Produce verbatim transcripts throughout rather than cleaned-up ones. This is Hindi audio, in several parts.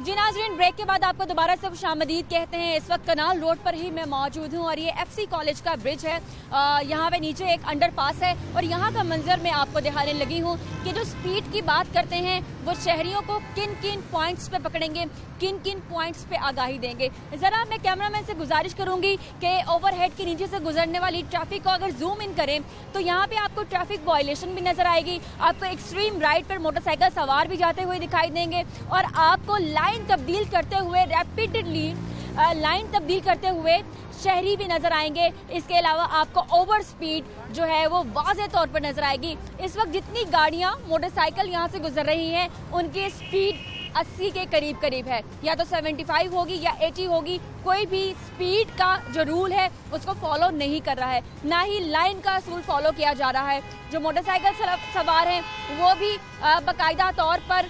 जी नाज़रीन, ब्रेक के बाद आपको दोबारा से खुशामदीद कहते हैं। इस वक्त कनाल रोड पर ही मैं मौजूद हूँ और ये एफसी कॉलेज का ब्रिज है। यहाँ पे नीचे एक अंडरपास है और यहाँ का मंजर मैं आपको दिखाने लगी हूँ कि जो स्पीड की बात करते हैं वो शहरियों को किन किन पॉइंट्स पे पकड़ेंगे, किन किन पॉइंट्स पे आगाही देंगे। ज़रा मैं कैमरामैन से गुजारिश करूँगी कि ओवरहेड के नीचे से गुजरने वाली ट्रैफिक को अगर जूम इन करें तो यहाँ पे आपको ट्रैफिक वायलेशन भी नजर आएगी। आपको एक्सट्रीम राइट पर मोटरसाइकिल सवार भी जाते हुए दिखाई देंगे और आपको लाइन तब्दील करते हुए रैपिडली लाइन तब्दील करते हुए शहरी भी नजर आएंगे। इसके अलावा आपको ओवर स्पीड जो है वो वाज़े तौर पर नजर आएगी। इस वक्त जितनी गाड़ियां मोटरसाइकिल यहां से गुजर रही हैं उनकी स्पीड अस्सी के करीब करीब है, या तो पचहत्तर होगी या अस्सी होगी। कोई भी स्पीड का जो रूल है उसको फॉलो नहीं कर रहा है, ना ही लाइन का असूल फॉलो किया जा रहा है। जो मोटरसाइकिल सवार हैं वो भी बाकायदा तौर पर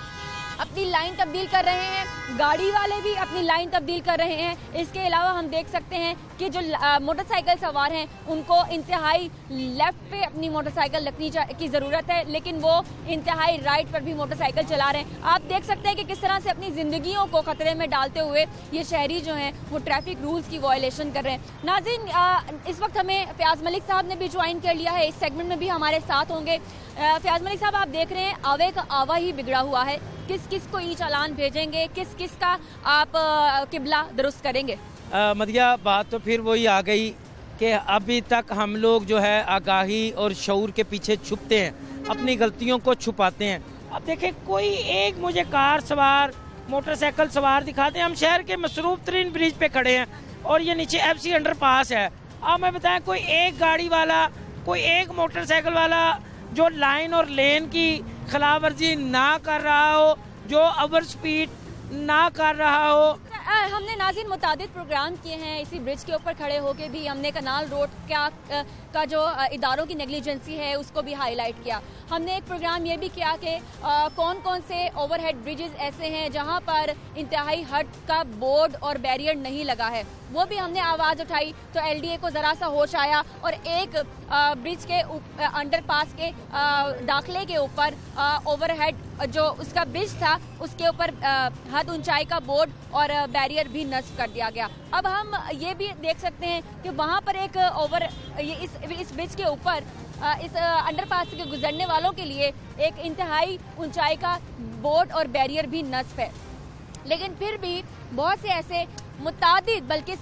अपनी लाइन तब्दील कर रहे हैं, गाड़ी वाले भी अपनी लाइन तब्दील कर रहे हैं। इसके अलावा हम देख सकते हैं कि जो मोटरसाइकिल सवार हैं उनको इंतहाई लेफ्ट पे अपनी मोटरसाइकिल रखनी की ज़रूरत है, लेकिन वो इंतहाई राइट पर भी मोटरसाइकिल चला रहे हैं। आप देख सकते हैं कि किस तरह से अपनी ज़िंदगियों को ख़तरे में डालते हुए ये शहरी जो हैं वो ट्रैफिक रूल्स की वायलेशन कर रहे हैं। नाज़रीन, इस वक्त हमें फयाज मलिक साहब ने भी ज्वाइन कर लिया है, इस सेगमेंट में भी हमारे साथ होंगे। फयाज मलिक साहब, आप देख रहे हैं आवे का आवा ही बिगड़ा हुआ है। किस किस को ई चालान भेजेंगे, किस किस का आप किबला दुरुस्त करेंगे? आ, मदिया, बात तो फिर वही आ गई कि अभी तक हम लोग जो है आगाही और शऊर के पीछे छुपते हैं, अपनी गलतियों को छुपाते हैं। अब देखें, कोई एक मुझे कार सवार मोटरसाइकिल सवार दिखाते हैं। हम शहर के मसरूफ तरीन ब्रिज पे खड़े हैं और ये नीचे एफ सी अंडरपास है। अब मैं बताएं, कोई एक गाड़ी वाला, कोई एक मोटरसाइकिल वाला जो लाइन और लेन की खिलाफ वर्जी ना कर रहा हो, जो ओवर स्पीड ना कर रहा हो। हमने नाज़रीन मुतादिद प्रोग्राम किए हैं इसी ब्रिज के ऊपर खड़े होके भी। हमने कनाल रोड का का जो इदारों की नेग्लिजेंसी है उसको भी हाईलाइट किया। हमने एक प्रोग्राम ये भी किया कि कौन कौन से ओवरहेड ब्रिजेस ऐसे हैं जहां पर इंतहाई हद का बोर्ड और बैरियर नहीं लगा है, वो भी हमने आवाज़ उठाई। तो एल डी ए को ज़रा सा होश आया और एक ब्रिज के अंडरपास के दाखिले के ऊपर ओवरहेड जो उसका ब्रिज था उसके ऊपर हद ऊंचाई का बोर्ड और बैरियर भी नस्ब कर दिया गया। अब हम ये भी देख सकते हैं कि वहाँ पर एक ओवर ये इस इस ब्रिज के ऊपर इस अंडरपास के गुजरने वालों के लिए एक इंतहाई ऊंचाई का बोर्ड और बैरियर भी नस्ब है, लेकिन फिर भी बहुत से ऐसे मुतादिद बल्कि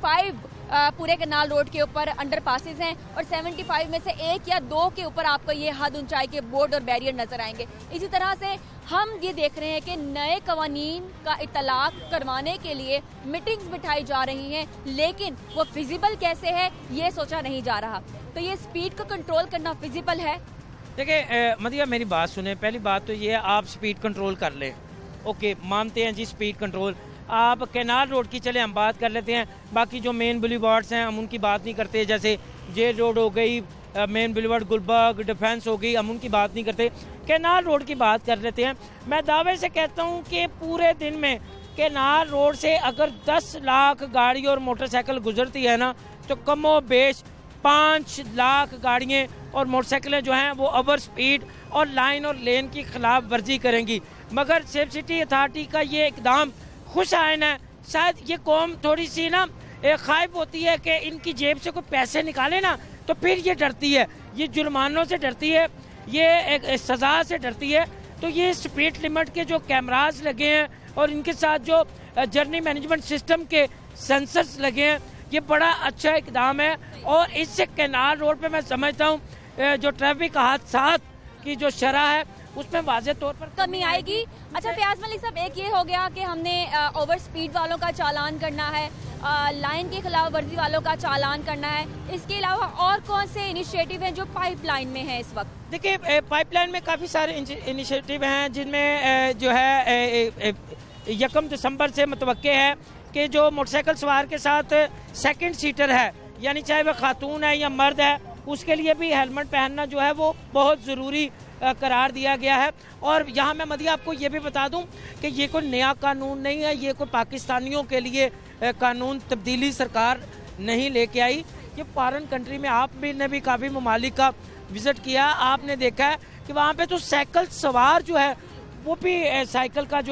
पचहत्तर पूरे कनाल रोड के ऊपर अंडरपासेस हैं और पचहत्तर में से एक या दो के ऊपर आपको ये हद ऊंचाई के बोर्ड और बैरियर नजर आएंगे। इसी तरह से हम ये देख रहे हैं कि नए कवानीन का इतलाक करवाने के लिए मीटिंग्स बिठाई जा रही हैं, लेकिन वो फिजिबल कैसे है ये सोचा नहीं जा रहा। तो ये स्पीड को कंट्रोल करना फिजिबल है? देखिए मदिया, मेरी बात सुने। पहली बात तो ये है, आप स्पीड कंट्रोल कर लें, ओके, मानते हैं जी स्पीड कंट्रोल। आप कैनाल रोड की चले हम बात कर लेते हैं, बाकी जो मेन बुलीवार्ड्स हैं हम उनकी बात नहीं करते। जैसे जेल रोड हो गई, मेन बुलीवार्ड गुलबर्ग, डिफेंस हो गई, हम उनकी बात नहीं करते। कैनाल रोड की बात कर लेते हैं। मैं दावे से कहता हूं कि पूरे दिन में कैनाल रोड से अगर दस लाख गाड़ी और मोटरसाइकिल गुजरती है ना, तो कमो बेश पाँच लाख गाड़ियाँ और मोटरसाइकिलें जो हैं वो ओवर स्पीड और लाइन और लेन की खिलाफ वर्जी करेंगी। मगर सेफ सिटी अथॉरिटी का ये इकदाम खुश आयन है। शायद ये कौम थोड़ी सी ना ख्वाहिश होती है कि इनकी जेब से कोई पैसे निकाले ना तो फिर ये डरती है, ये जुर्मानों से डरती है, ये एक सज़ा से डरती है। तो ये स्पीड लिमिट के जो कैमरास लगे हैं और इनके साथ जो जर्नी मैनेजमेंट सिस्टम के सेंसर्स लगे हैं, ये बड़ा अच्छा इकदाम है और इससे कैनाल रोड पे मैं समझता हूँ जो ट्रैफिक हादसात की जो शरह है उसमें वाज़े तौर पर कमी आएगी। अच्छा फयाज मलिक साहब, एक ये हो गया कि हमने ओवर स्पीड वालों का चालान करना है, आ, लाइन के खिलाफ वर्जी वालों का चालान करना है। इसके अलावा और कौन से इनिशिएटिव हैं जो पाइपलाइन में हैं इस वक्त? देखिए, पाइपलाइन में काफ़ी सारे इनिशिएटिव हैं जिनमें जो है यकम दिसंबर से मुतवक्के है कि जो मोटरसाइकिल सवार के साथ सेकंड सीटर है, यानी चाहे वह खातून है या मर्द है, उसके लिए भी हेलमेट पहनना जो है वो बहुत ज़रूरी करार दिया गया है। और यहाँ मैं मदिया आपको ये भी बता दूं कि ये कोई नया कानून नहीं है, ये कोई पाकिस्तानियों के लिए कानून तब्दीली सरकार नहीं लेके आई। ये फॉरेन कंट्री में आपने भी काफ़ी ममालिक का विज़िट किया, आपने देखा है कि वहाँ पे तो साइकिल सवार जो है वो भी साइकिल का जो है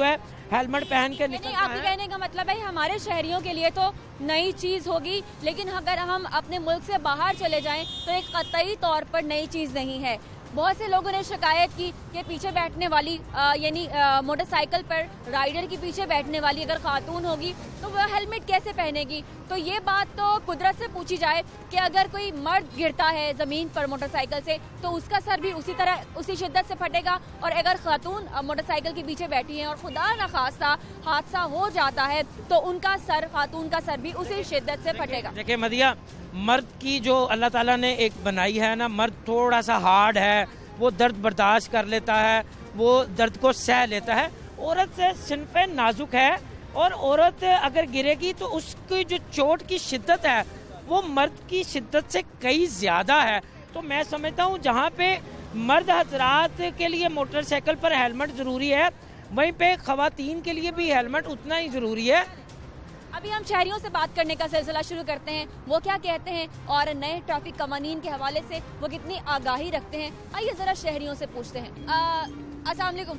हेलमेट पहन के नहीं, निकलता आपके है। कहने का मतलब है हमारे शहरियों के लिए तो नई चीज होगी, लेकिन अगर हम अपने मुल्क से बाहर चले जाएं तो एक कतई तौर पर नई चीज नहीं है। बहुत से लोगों ने शिकायत की कि पीछे बैठने वाली यानी मोटरसाइकिल पर राइडर की पीछे बैठने वाली अगर खातून होगी तो वह हेलमेट कैसे पहनेगी। तो ये बात तो कुदरत से पूछी जाए कि अगर कोई मर्द गिरता है जमीन पर मोटरसाइकिल से तो उसका सर भी उसी तरह उसी शिद्दत से फटेगा, और अगर खातून मोटरसाइकिल के पीछे बैठी है और खुदा न खास्ता हादसा हो जाता है तो उनका सर, खातून का सर भी उसी शिद्दत से फटेगा। देखिए मदिया, मर्द की जो अल्लाह ताला ने एक बनाई है ना, मर्द थोड़ा सा हार्ड है, वो दर्द बर्दाश्त कर लेता है, वो दर्द को सह लेता है। औरत से सिनफ़े नाजुक है, और औरत अगर गिरेगी तो उसकी जो चोट की शिद्दत है वो मर्द की शिद्दत से कई ज़्यादा है। तो मैं समझता हूँ जहाँ पे मर्द हजरात के लिए मोटरसाइकिल पर हेलमेट ज़रूरी है, वहीं पे ख़वातीन के लिए भी हेलमेट उतना ही ज़रूरी है। अभी हम शहरियों से बात करने का सिलसिला शुरू करते हैं, वो क्या कहते हैं और नए ट्रैफिक कवानीन के हवाले से वो कितनी आगाही रखते हैं। आइए जरा शहरियों से पूछते हैं। अस्सलाम वालेकुम,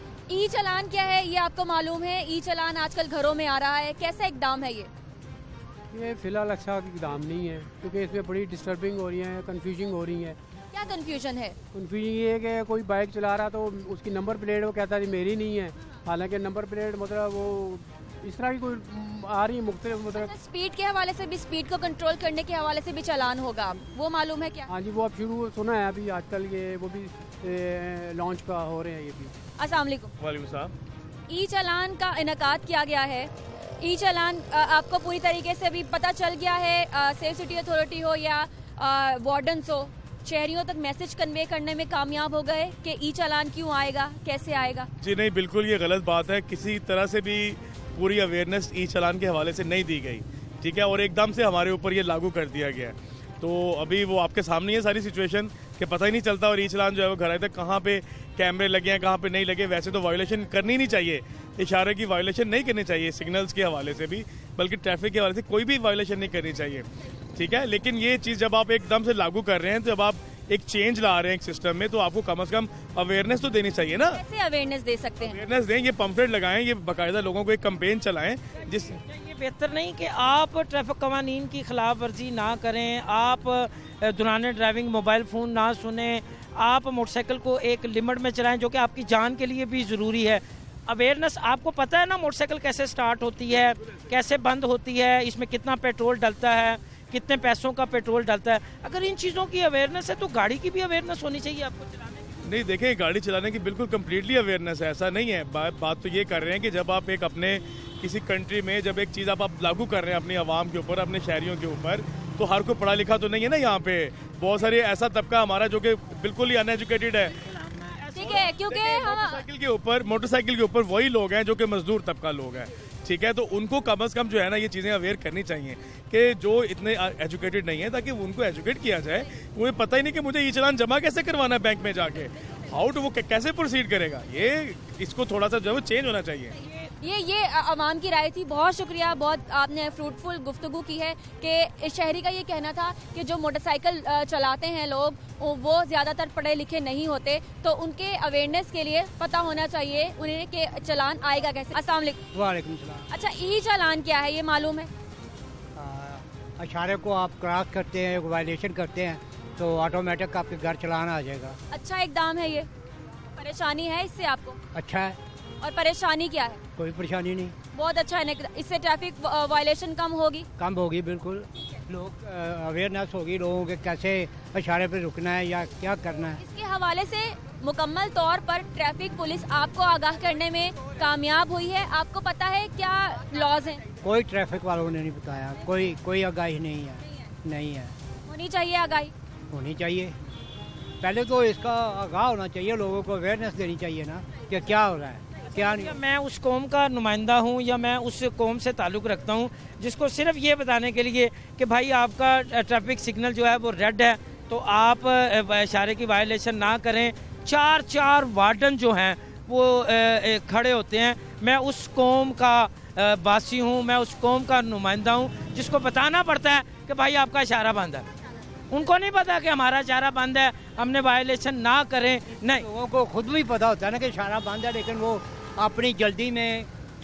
ई चलान क्या है ये आपको मालूम है? ई चलान आजकल घरों में आ रहा है, कैसा इकदाम है ये? ये फिलहाल अच्छा इकदाम नहीं है, क्योंकि इसमें बड़ी डिस्टर्बिंग हो रही है, कंफ्यूजिंग हो रही है। क्या कंफ्यूजन है? कंफ्यूजिंग ये है कि कोई बाइक चला रहा तो उसकी नंबर प्लेट वो कहता है मेरी नहीं है, हालांकि नंबर प्लेट मतलब वो इस तरह की कोई आ रही है मुख्तलिफ मतलब। स्पीड के हवाले से भी, स्पीड को कंट्रोल करने के हवाले से भी चालान होगा, वो मालूम है क्या? हाँ जी, वो अब शुरू सुना है अभी आजकल, ये वो भी लॉन्च का हो रहे हैं ये भी। अस्सलाम वालेकुम। वालेकुम सलाम। ई चालान का इनकाद किया गया है। ई चालान आपको पूरी तरीके से भी पता चल गया है, सेफ सिटी अथॉरिटी हो या वार्डन्स हो, शहरियों तक मैसेज कन्वे करने में कामयाब हो गए कि ई चालान क्यों आएगा, कैसे आएगा? जी नहीं, बिल्कुल ये गलत बात है। किसी तरह से भी पूरी अवेयरनेस ई चालान के हवाले से नहीं दी गई, ठीक है, और एकदम से हमारे ऊपर ये लागू कर दिया गया है। तो अभी वो आपके सामने है सारी सिचुएशन कि पता ही नहीं चलता, और ई चालान जो है वो घर आए तक कहाँ पे कैमरे लगे हैं कहाँ पे नहीं लगे। वैसे तो वायोलेशन करनी नहीं चाहिए, इशारे की वायोलेशन नहीं करनी चाहिए सिग्नल्स के हवाले से भी, बल्कि ट्रैफिक के हवाले से कोई भी वायोलेशन नहीं करनी चाहिए, ठीक है। लेकिन ये चीज़ जब आप एकदम से लागू कर रहे हैं, तो जब आप एक चेंज ला रहे हैं एक सिस्टम में, तो आपको कम से कम अवेयरनेस तो देनी चाहिए ना। कैसे अवेयरनेस दे सकते हैं? अवेयरनेस दें, ये पंपलेट लगाएं, ये बाकायदा लोगों को एक कैंपेन चलाएं जिस ये बेहतर नहीं कि आप ट्रैफिक कवानीन की खिलाफ वर्जी ना करें, आप दौरान ड्राइविंग मोबाइल फ़ोन ना सुने, आप मोटरसाइकिल को एक लिमिट में चलाएं जो कि आपकी जान के लिए भी ज़रूरी है। अवेयरनेस, आपको पता है ना मोटरसाइकिल कैसे स्टार्ट होती है, कैसे बंद होती है, इसमें कितना पेट्रोल डलता है, कितने पैसों का पेट्रोल डलता है। अगर इन चीज़ों की अवेयरनेस है तो गाड़ी की भी अवेयरनेस होनी चाहिए आपको चलाने की। नहीं, देखें, गाड़ी चलाने की बिल्कुल कम्प्लीटली अवेयरनेस है, ऐसा नहीं है। बा, बात तो ये कर रहे हैं कि जब आप एक अपने किसी कंट्री में जब एक चीज़ आप, आप लागू कर रहे हैं अपनी आवाम के ऊपर, अपने शहरियों के ऊपर, तो हर कोई पढ़ा लिखा तो नहीं है ना। यहाँ पे बहुत सारे ऐसा तबका हमारा जो कि बिल्कुल ही अनएजुकेटेड है, ठीक है, क्योंकि हम मोटरसाइकिल के ऊपर मोटरसाइकिल के ऊपर वही लोग हैं जो कि मजदूर तबका लोग हैं, ठीक है। तो उनको कम अज कम जो है ना ये चीज़ें अवेयर करनी चाहिए कि जो इतने एजुकेटेड नहीं है, ताकि उनको एजुकेट किया जाए। उन्हें पता ही नहीं कि मुझे ई चालान जमा कैसे करवाना है बैंक में जाके, हाउ टू, वो कैसे प्रोसीड करेगा, ये इसको थोड़ा सा जो है वो चेंज होना चाहिए। ये ये अवाम की राय थी। बहुत शुक्रिया, बहुत आपने फ्रूटफुल गुफ्तगू की है कि शहरी का ये कहना था कि जो मोटरसाइकिल चलाते हैं लोग वो ज़्यादातर पढ़े लिखे नहीं होते, तो उनके अवेयरनेस के लिए पता होना चाहिए उन्हें कि चालान आएगा कैसे। अस्सलाम वालेकुम। वालेकुम सलाम। अच्छा, ई चालान क्या है ये मालूम है? इशारे को आप क्रॉस करते हैं, वायलेशन करते हैं, तो ऑटोमेटिक आपके घर चलान आ जाएगा। अच्छा इकदाम है ये। परेशानी है इससे आपको? अच्छा है। और परेशानी क्या है? कोई परेशानी नहीं। बहुत अच्छा है, इससे ट्रैफिक वायलेशन कम होगी। कम होगी, बिल्कुल। लोग अवेयरनेस होगी लोगों के कैसे इशारे पे रुकना है या क्या करना है। इसके हवाले से मुकम्मल तौर पर ट्रैफिक पुलिस आपको आगाह करने में कामयाब हुई है। आपको पता है क्या लॉज हैं? कोई ट्रैफिक वालों ने नहीं बताया, कोई कोई आगाही नहीं है। नहीं है। होनी चाहिए आगाही, होनी चाहिए। पहले तो इसका आगाह होना चाहिए, लोगों को अवेयरनेस देनी चाहिए ना कि क्या हो रहा है क्या नहीं। मैं उस कौम का नुमाइंदा हूँ या मैं उस कौम से ताल्लुक़ रखता हूँ जिसको सिर्फ ये बताने के लिए कि भाई आपका ट्रैफिक सिग्नल जो है वो रेड है, तो आप इशारे की वायलेशन ना करें। चार चार वार्डन जो हैं वो खड़े होते हैं। मैं उस कौम का वासी हूँ, मैं उस कौम का नुमाइंदा हूँ जिसको बताना पड़ता है कि भाई आपका इशारा बंद है। उनको नहीं पता कि हमारा इशारा बंद है, हमने वायलेशन ना करें। नहीं, लोगों को खुद भी पता होता है ना कि इशारा बंद है, लेकिन वो अपनी जल्दी में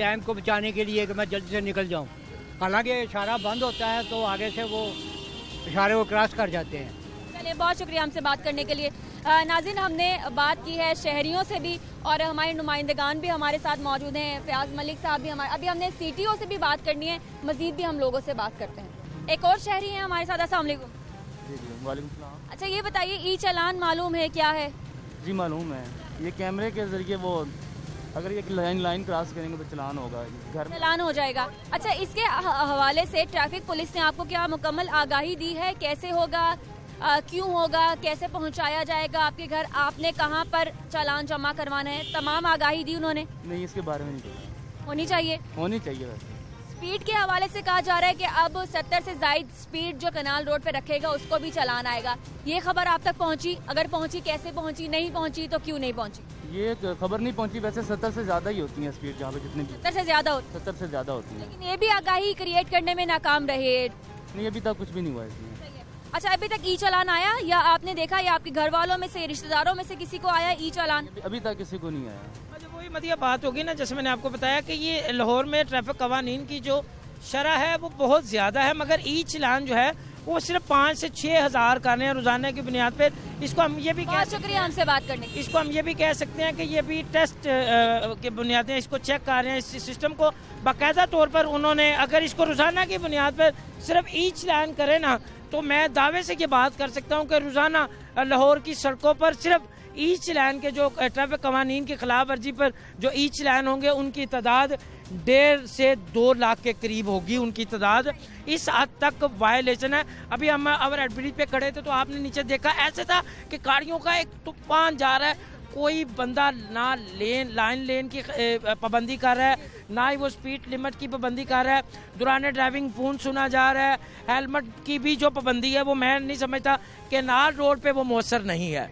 टाइम को बचाने के लिए कि मैं जल्दी से निकल जाऊँ। हालांकि इशारा बंद होता है तो आगे से वो इशारे को क्रॉस कर जाते हैं। चलिए, बहुत शुक्रिया हमसे बात करने के लिए। नाज़रीन, हमने बात की है शहरियों से भी और हमारे नुमाइंदगान भी हमारे साथ मौजूद हैं। फयाज मलिक साहब भी हमारे, अभी हमने सीटीओ से भी बात करनी है, मजीद भी हम लोगों से बात करते हैं। एक और शहरी हैं हमारे साथ। अस्सलाम वालेकुम। जी जी वालेकुम सलाम। अच्छा, ये बताइए, ई चालान मालूम है क्या है? जी मालूम है, ये कैमरे के जरिए वो अगर ये लाइन लाइन क्रॉस करेंगे तो चलान होगा, घर में चालान हो जाएगा। अच्छा, इसके हवाले से ट्रैफिक पुलिस ने आपको क्या मुकम्मल आगाही दी है? कैसे होगा, आ, क्यों होगा, कैसे पहुंचाया जाएगा आपके घर, आपने कहां पर चालान जमा करवाना है, तमाम आगाही दी उन्होंने? नहीं, इसके बारे में नहीं पता। होनी चाहिए होनी चाहिए वैसे। स्पीड के हवाले से कहा जा रहा है कि अब सत्तर से जायद स्पीड जो कनाल रोड पे रखेगा उसको भी चालान आएगा। ये खबर आप तक पहुंची? अगर पहुंची, कैसे पहुंची? नहीं पहुंची तो क्यों नहीं पहुंची? ये खबर नहीं पहुंची। वैसे सत्तर से ज्यादा ही होती है स्पीड, जहाँ पे जितनी भी सत्तर से ज्यादा होती सत्तर से ज्यादा होती है। लेकिन ये भी आगाही क्रिएट करने में नाकाम रहे। नहीं, अभी तक कुछ भी नहीं हुआ इसमें। अच्छा, अभी तक ई चालान आया या आपने देखा या आपके घर वालों में से, रिश्तेदारों में से किसी को आया ई चालान? अभी तक किसी को नहीं आया। अच्छा, वही मदिया बात होगी ना, जैसे मैंने आपको बताया कि ये लाहौर में ट्रैफिक कवानीन की जो शरह है वो बहुत ज्यादा है, मगर ई चालान जो है वो सिर्फ पाँच से छः हजार कर रहे हैं रोजाना की बुनियाद पर। इसको हम ये भी बहुत शुक्रिया हमसे बात करने के लिए। इसको हम ये भी कह सकते हैं कि ये भी टेस्ट के बुनियाद पर इसको चेक कर रहे हैं। इस सिस्टम को बाकायदा तौर पर उन्होंने, अगर इसको रोजाना की बुनियाद पर सिर्फ ई चालान करे ना, तो मैं दावे से ये बात कर सकता हूँ कि रोजाना लाहौर की सड़कों पर सिर्फ ई चालान के जो ट्रैफिक कवानीन की खिलाफ वर्जी पर जो ई चालान होंगे उनकी तादाद डेढ़ से दो लाख के करीब होगी। उनकी तादाद इस हद तक वायलेशन है। अभी हम अवर ब्रिज पे खड़े थे तो आपने नीचे देखा, ऐसे था कि गाड़ियों का एक तूफान जा रहा है, कोई बंदा ना लेन लाइन लेन की पाबंदी कर रहा है, ना ही वो स्पीड लिमिट की पाबंदी कर रहा है। दौरान ड्राइविंग फोन सुना जा रहा है। हेलमेट की भी जो पाबंदी है वो मैं नहीं समझता कि नाल रोड पे वो मौसर नहीं है।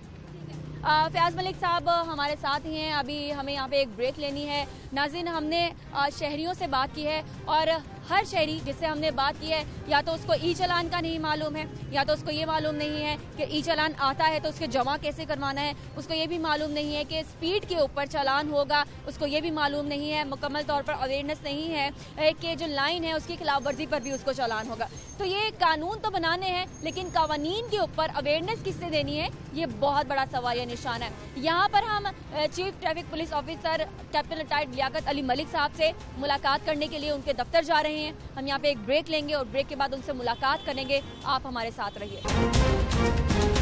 फयाज मलिक साहब हमारे साथ ही हैं। अभी हमें यहाँ पे एक ब्रेक लेनी है। नाज़रीन, हमने शहरियों से बात की है और हर शहरी जिससे हमने बात की है, या तो उसको ई चालान का नहीं मालूम है, या तो उसको ये मालूम नहीं है कि ई चालान आता है तो उसके जमा कैसे करवाना है, उसको ये भी मालूम नहीं है कि स्पीड के ऊपर चालान होगा, उसको ये भी मालूम नहीं है, मुकम्मल तौर पर अवेयरनेस नहीं है कि जो लाइन है उसकी खिलाफ वर्जी पर भी उसको चालान होगा। तो ये कानून तो बनाने हैं, लेकिन कवानीन के ऊपर अवेयरनेस किससे देनी है, ये बहुत बड़ा सवालिया निशान है। यहाँ पर हम chief traffic police officer captain retired Liaquat Ali Malik साहब से मुलाकात करने के लिए उनके दफ्तर जा रहे हैं। हम यहाँ पे एक ब्रेक लेंगे और ब्रेक के बाद उनसे मुलाकात करेंगे। आप हमारे साथ रहिए।